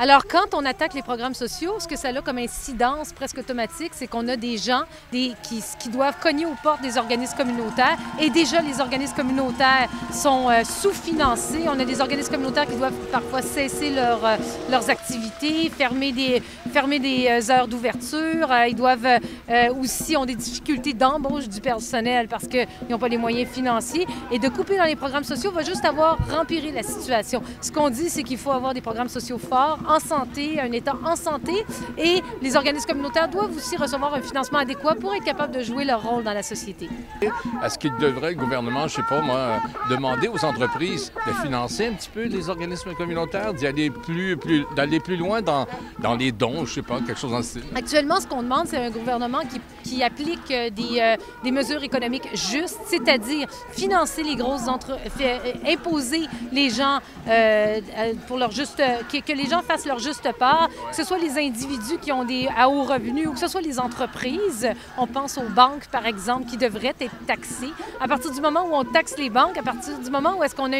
Alors, quand on attaque les programmes sociaux, ce que ça a comme incidence presque automatique, c'est qu'on a des gens qui doivent cogner aux portes des organismes communautaires. Et déjà, les organismes communautaires sont sous-financés. On a des organismes communautaires qui doivent parfois cesser leurs activités, fermer des heures d'ouverture. Ils doivent aussi ont des difficultés d'embauche du personnel parce qu'ils n'ont pas les moyens financiers. Et de couper dans les programmes sociaux va juste avoir empiré la situation. Ce qu'on dit, c'est qu'il faut avoir des programmes sociaux forts, en santé, un État en santé, et les organismes communautaires doivent aussi recevoir un financement adéquat pour être capables de jouer leur rôle dans la société. Est-ce qu'il devrait, le gouvernement, je ne sais pas moi, demander aux entreprises de financer un petit peu les organismes communautaires, d'aller plus loin dans les dons, je ne sais pas, quelque chose dans ce style? Actuellement, ce qu'on demande, c'est un gouvernement qui applique des mesures économiques justes, c'est-à-dire financer les grosses imposer les gens pour leur juste... que les gens fassent leur juste part, que ce soit les individus qui ont des à haut revenus ou que ce soit les entreprises. On pense aux banques, par exemple, qui devraient être taxées. À partir du moment où on taxe les banques, à partir du moment où est-ce qu'on a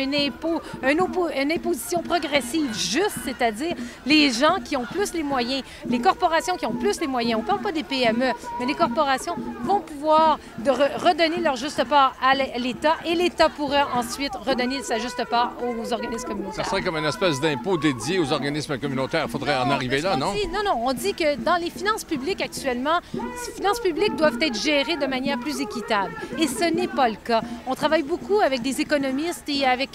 une imposition progressive juste, c'est-à-dire les gens qui ont plus les moyens, les corporations qui ont plus les moyens, on ne parle pas des PME, mais les corporations vont pouvoir redonner leur juste part à l'État et l'État pourra ensuite redonner sa juste part aux organismes communautaires. Ça serait comme une espèce d'impôt dédié aux organismes communautaires. Il faudrait en arriver là, non? On dit que dans les finances publiques actuellement, les finances publiques doivent être gérées de manière plus équitable. Et ce n'est pas le cas. On travaille beaucoup avec des économistes et avec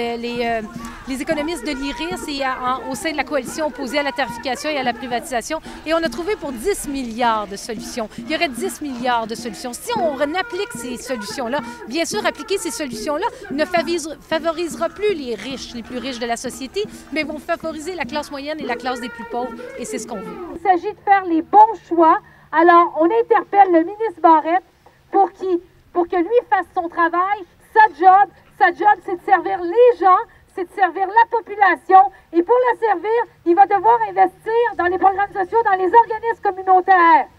les économistes de l'IRIS et au sein de la coalition opposée à la tarification et à la privatisation. Et on a trouvé pour 10 milliards de solutions. Il y aurait 10 milliards de solutions. Si on applique ces solutions-là, bien sûr, appliquer ces solutions-là ne favorisera plus les riches, les plus riches de la société, mais vont favoriser la classe moyenne et la classe des plus pauvres. Et c'est ce qu'on veut. Il s'agit de faire les bons choix. Alors, on interpelle le ministre Barrette pour que lui fasse son travail. Sa job, c'est de servir les gens, c'est de servir la population. Et pour la servir, il va devoir investir dans les programmes sociaux, dans les organismes communautaires.